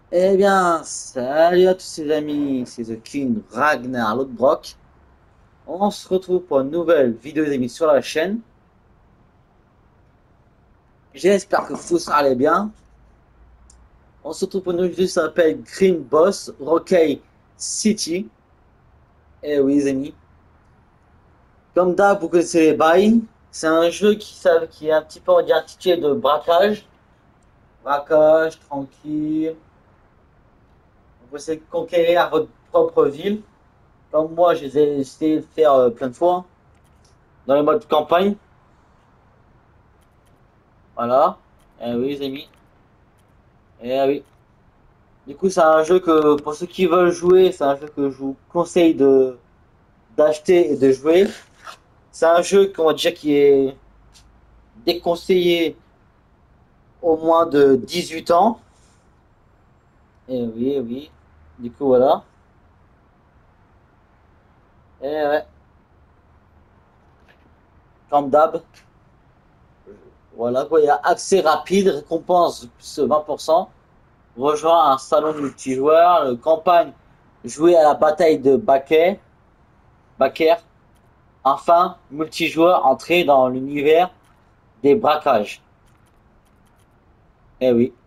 Eh bien, salut à tous les amis, c'est The King Ragnar Lodbrok. On se retrouve pour une nouvelle vidéo les amis sur la chaîne. J'espère que vous allez bien. On se retrouve pour une nouvelle vidéo qui s'appelle Green Boss Rockay City. Eh oui les amis, comme d'hab vous connaissez les bails. C'est un jeu qui est un petit peu on dirait, intitulé de braquage. Braquage, tranquille. Vous essayez de conquérir votre propre ville. Comme moi, j'ai essayé de faire plein de fois, hein, dans le mode campagne. Voilà. Eh oui, les amis. Eh oui. Du coup, c'est un jeu que, pour ceux qui veulent jouer, c'est un jeu que je vous conseille d'acheter et de jouer. C'est un jeu, comment dire, qui est déconseillé au moins de 18 ans. Eh oui, eh oui. Du coup, voilà. Eh ouais. Comme d'hab. Voilà, quoi. Il y a accès rapide, récompense plus 20%. Rejoins un salon multijoueur, campagne, jouer à la bataille de Baker. Enfin, multijoueur, entrer dans l'univers des braquages. Eh oui,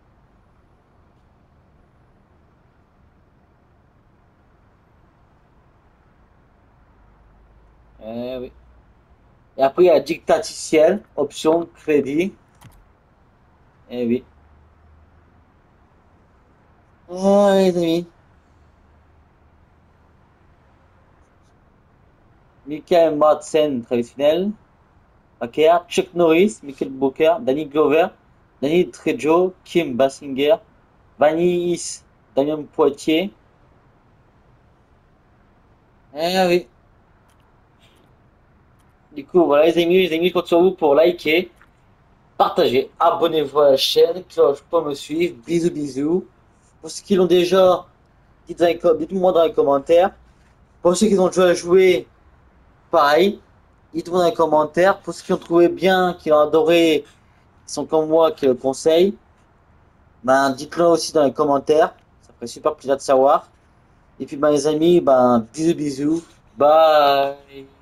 eh oui. Et après, il y a dictaticiel, option, crédit. Eh oui. Ah oui, les amis. Michael Madsen, traditionnel. Baker, Chuck Norris, Michael Booker, Danny Glover, Danny Trejo, Kim Basinger, Vanny Is, Daniel Poitier. Eh oui. Du coup, voilà les amis, je compte sur vous pour liker, partager, abonnez-vous à la chaîne, cloche pour me suivre. Bisous, bisous. Pour ceux qui l'ont déjà, dites-moi dans les commentaires. Pour ceux qui ont déjà joué, pareil. Dites-moi dans les commentaires. Pour ceux qui ont trouvé bien, qui ont adoré, qui sont comme moi, qui le conseillent, ben, dites-le aussi dans les commentaires. Ça ferait super plaisir de savoir. Et puis, ben, les amis, ben, bisous, bisous. Bye.